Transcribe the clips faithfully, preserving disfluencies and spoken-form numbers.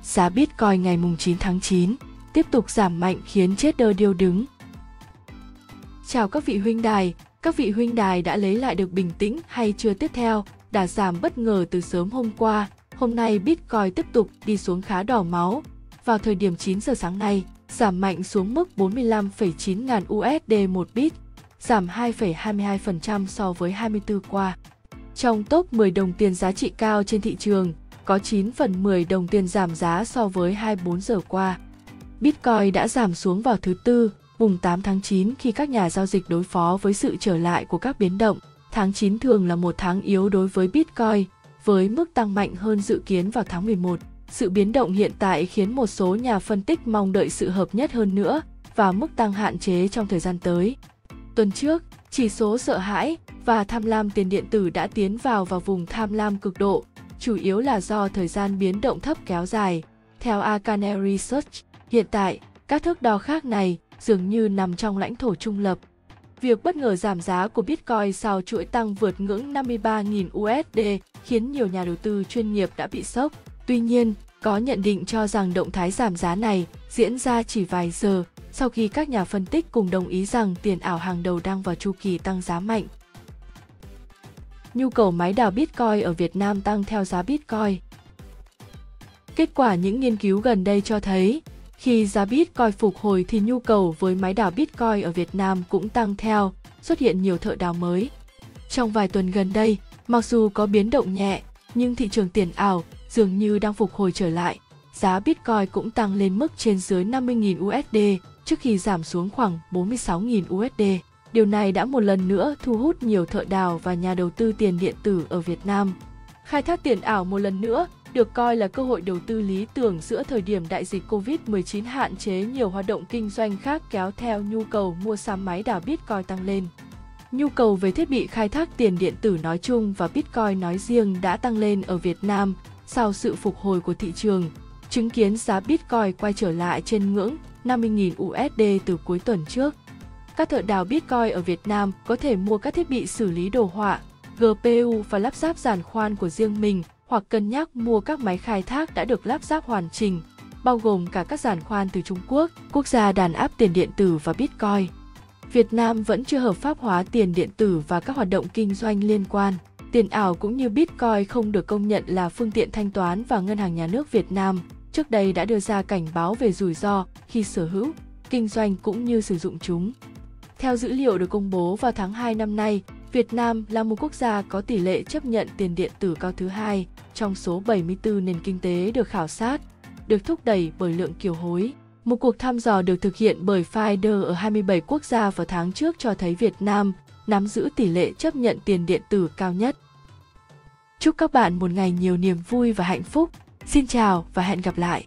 giá Bitcoin ngày chín tháng chín tiếp tục giảm mạnh khiến trader điêu đứng. Chào các vị huynh đài, các vị huynh đài đã lấy lại được bình tĩnh hay chưa? Tiếp theo, đà giảm bất ngờ từ sớm hôm qua, hôm nay Bitcoin tiếp tục đi xuống khá đỏ máu. Vào thời điểm chín giờ sáng nay, giảm mạnh xuống mức bốn mươi lăm phẩy chín ngàn u ét đê một bit, giảm hai phẩy hai mươi hai phần trăm so với hai mươi tư qua. Trong top mười đồng tiền giá trị cao trên thị trường, có chín phần mười đồng tiền giảm giá so với hai mươi bốn giờ qua. Bitcoin đã giảm xuống vào thứ Tư, mùng tám tháng chín khi các nhà giao dịch đối phó với sự trở lại của các biến động. Tháng chín thường là một tháng yếu đối với Bitcoin, với mức tăng mạnh hơn dự kiến vào tháng mười một. Sự biến động hiện tại khiến một số nhà phân tích mong đợi sự hợp nhất hơn nữa và mức tăng hạn chế trong thời gian tới. Tuần trước, chỉ số sợ hãi và tham lam tiền điện tử đã tiến vào vào vùng tham lam cực độ, chủ yếu là do thời gian biến động thấp kéo dài. Theo Arcane Research, hiện tại, các thước đo khác này dường như nằm trong lãnh thổ trung lập. Việc bất ngờ giảm giá của Bitcoin sau chuỗi tăng vượt ngưỡng năm mươi ba nghìn u ét đê khiến nhiều nhà đầu tư chuyên nghiệp đã bị sốc. Tuy nhiên, có nhận định cho rằng động thái giảm giá này diễn ra chỉ vài giờ sau khi các nhà phân tích cùng đồng ý rằng tiền ảo hàng đầu đang vào chu kỳ tăng giá mạnh. Nhu cầu máy đào Bitcoin ở Việt Nam tăng theo giá Bitcoin. Kết quả những nghiên cứu gần đây cho thấy, khi giá Bitcoin phục hồi thì nhu cầu với máy đào Bitcoin ở Việt Nam cũng tăng theo, xuất hiện nhiều thợ đào mới. Trong vài tuần gần đây, mặc dù có biến động nhẹ, nhưng thị trường tiền ảo dường như đang phục hồi trở lại. Giá Bitcoin cũng tăng lên mức trên dưới năm mươi nghìn u ét đê trước khi giảm xuống khoảng bốn mươi sáu nghìn u ét đê. Điều này đã một lần nữa thu hút nhiều thợ đào và nhà đầu tư tiền điện tử ở Việt Nam. Khai thác tiền ảo một lần nữa được coi là cơ hội đầu tư lý tưởng giữa thời điểm đại dịch Covid mười chín hạn chế nhiều hoạt động kinh doanh khác, kéo theo nhu cầu mua sắm máy đào Bitcoin tăng lên. Nhu cầu về thiết bị khai thác tiền điện tử nói chung và Bitcoin nói riêng đã tăng lên ở Việt Nam sau sự phục hồi của thị trường, chứng kiến giá Bitcoin quay trở lại trên ngưỡng năm mươi nghìn u ét đê từ cuối tuần trước. Các thợ đào Bitcoin ở Việt Nam có thể mua các thiết bị xử lý đồ họa, giê pê u và lắp ráp giàn khoan của riêng mình, hoặc cân nhắc mua các máy khai thác đã được lắp ráp hoàn chỉnh, bao gồm cả các giàn khoan từ Trung Quốc, quốc gia đàn áp tiền điện tử và Bitcoin. Việt Nam vẫn chưa hợp pháp hóa tiền điện tử và các hoạt động kinh doanh liên quan. Tiền ảo cũng như Bitcoin không được công nhận là phương tiện thanh toán và Ngân hàng Nhà nước Việt Nam trước đây đã đưa ra cảnh báo về rủi ro khi sở hữu, kinh doanh cũng như sử dụng chúng. Theo dữ liệu được công bố vào tháng hai năm nay, Việt Nam là một quốc gia có tỷ lệ chấp nhận tiền điện tử cao thứ hai trong số bảy mươi tư nền kinh tế được khảo sát, được thúc đẩy bởi lượng kiều hối. Một cuộc thăm dò được thực hiện bởi Finder ở hai mươi bảy quốc gia vào tháng trước cho thấy Việt Nam nắm giữ tỷ lệ chấp nhận tiền điện tử cao nhất. Chúc các bạn một ngày nhiều niềm vui và hạnh phúc. Xin chào và hẹn gặp lại.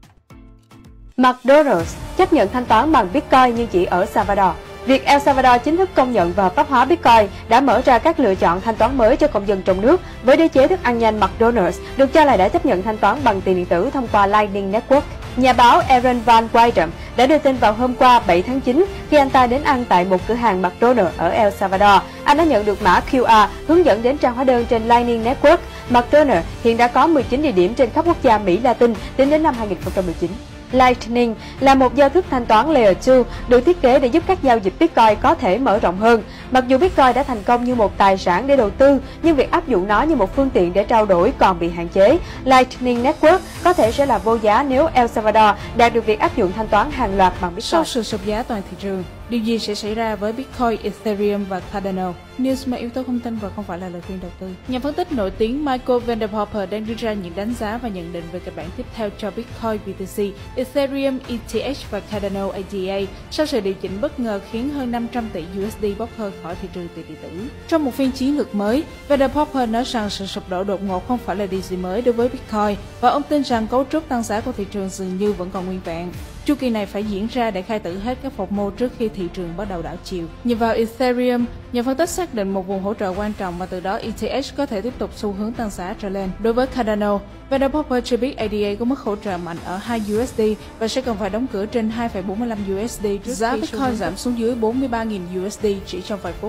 McDonald's chấp nhận thanh toán bằng Bitcoin nhưng chỉ ở Salvador. Việc El Salvador chính thức công nhận và hợp pháp hóa Bitcoin đã mở ra các lựa chọn thanh toán mới cho công dân trong nước. Với đế chế thức ăn nhanh McDonald's được cho là đã chấp nhận thanh toán bằng tiền điện tử thông qua Lightning Network. Nhà báo Aaron Van Wydam đã đưa tin vào hôm qua bảy tháng chín khi anh ta đến ăn tại một cửa hàng McDonald's ở El Salvador. Anh đã nhận được mã quy rờ hướng dẫn đến trang hóa đơn trên Lightning Network. McDonald's hiện đã có mười chín địa điểm trên khắp quốc gia Mỹ Latin tính đến năm hai nghìn không trăm mười chín. Lightning là một giao thức thanh toán Layer hai được thiết kế để giúp các giao dịch Bitcoin có thể mở rộng hơn. Mặc dù Bitcoin đã thành công như một tài sản để đầu tư, nhưng việc áp dụng nó như một phương tiện để trao đổi còn bị hạn chế. Lightning Network có thể sẽ là vô giá nếu El Salvador đạt được việc áp dụng thanh toán hàng loạt bằng Bitcoin. Sau sự sụt giá toàn thị trường, điều gì sẽ xảy ra với Bitcoin, Ethereum và Cardano? News mà yếu tố không tin và không phải là lời khuyên đầu tư. Nhà phân tích nổi tiếng Michael van der Popper đang đưa ra những đánh giá và nhận định về kịch bản tiếp theo cho Bitcoin bê tê xê, Ethereum e tê hát và Cardano a đê a sau sự điều chỉnh bất ngờ khiến hơn năm trăm tỷ u ét đê bốc hơi khỏi thị trường tiền điện tử. Trong một phiên chiến lược mới, van der Popper nói rằng sự sụp đổ đột ngột không phải là điều gì mới đối với Bitcoin và ông tin rằng cấu trúc tăng giá của thị trường dường như vẫn còn nguyên vẹn. Chu kỳ này phải diễn ra để khai tử hết các phục mô trước khi thị trường bắt đầu đảo chiều. Nhìn vào Ethereum, nhà phân tích xác định một vùng hỗ trợ quan trọng và từ đó e tê hát có thể tiếp tục xu hướng tăng giá trở lên. Đối với Cardano, van der Popper cho biết a đê a có mức hỗ trợ mạnh ở hai u ét đê và sẽ cần phải đóng cửa trên hai phẩy bốn mươi lăm u ét đê trước giá Bitcoin giảm xuống dưới bốn mươi ba nghìn u ét đê chỉ trong vài phút.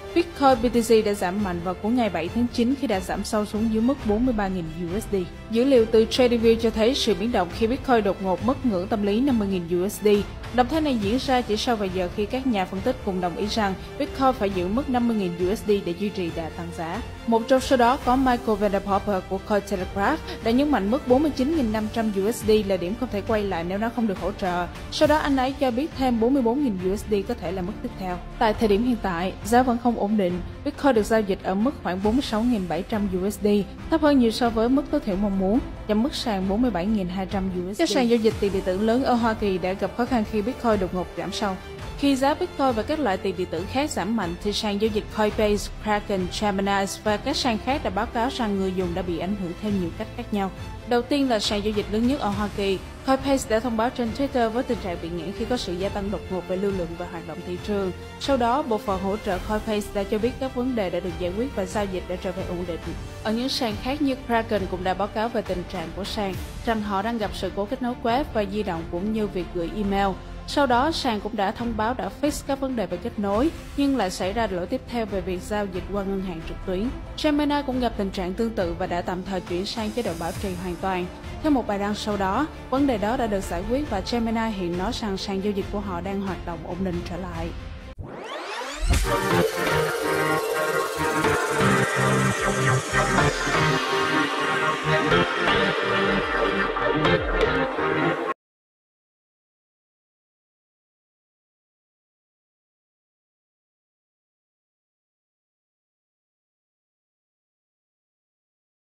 Bitcoin bê tê xê đã giảm mạnh vào cuối ngày bảy tháng chín khi đã giảm sâu xuống dưới mức bốn mươi ba nghìn u ét đê. Dữ liệu từ TradingView cho thấy sự biến động khi Bitcoin đột ngột mất ngưỡng tâm lý năm mươi nghìn u ét đê. Động thái này diễn ra chỉ sau vài giờ khi các nhà phân tích cùng đồng ý rằng Bitcoin phải giữ mức năm mươi nghìn u ét đê để duy trì đà tăng giá. Một trong số đó có Michael Vanderpumper của Cointelegraph đã nhấn mạnh mức bốn mươi chín nghìn năm trăm u ét đê là điểm không thể quay lại nếu nó không được hỗ trợ. Sau đó anh ấy cho biết thêm bốn mươi bốn nghìn u ét đê có thể là mức tiếp theo. Tại thời điểm hiện tại, giá vẫn không ổn định. Bitcoin được giao dịch ở mức khoảng bốn mươi sáu nghìn bảy trăm u ét đê, thấp hơn nhiều so với mức tối thiểu mong muốn, chạm mức sàn bốn mươi bảy nghìn hai trăm u ét đê. Các sàn giao dịch tiền điện tử lớn ở Hoa Kỳ đã gặp khó khăn khi Bitcoin đột ngột giảm sâu. Khi giá Bitcoin và các loại tiền điện tử khác giảm mạnh, thì sàn giao dịch Coinbase, Kraken, Gemini và các sàn khác đã báo cáo rằng người dùng đã bị ảnh hưởng theo nhiều cách khác nhau. Đầu tiên là sàn giao dịch lớn nhất ở Hoa Kỳ, Coinbase đã thông báo trên Twitter với tình trạng bị nghẽn khi có sự gia tăng đột ngột về lưu lượng và hoạt động thị trường. Sau đó, bộ phận hỗ trợ Coinbase đã cho biết các vấn đề đã được giải quyết và giao dịch đã trở về ổn định. Ở những sàn khác như Kraken cũng đã báo cáo về tình trạng của sàn, rằng họ đang gặp sự cố kết nối web và di động cũng như việc gửi email. Sau đó, sàn cũng đã thông báo đã fix các vấn đề về kết nối, nhưng lại xảy ra lỗi tiếp theo về việc giao dịch qua ngân hàng trực tuyến. Gemini cũng gặp tình trạng tương tự và đã tạm thời chuyển sang chế độ bảo trì hoàn toàn. Theo một bài đăng sau đó, vấn đề đó đã được giải quyết và Gemini hiện nói rằng sàn giao dịch của họ đang hoạt động ổn định trở lại.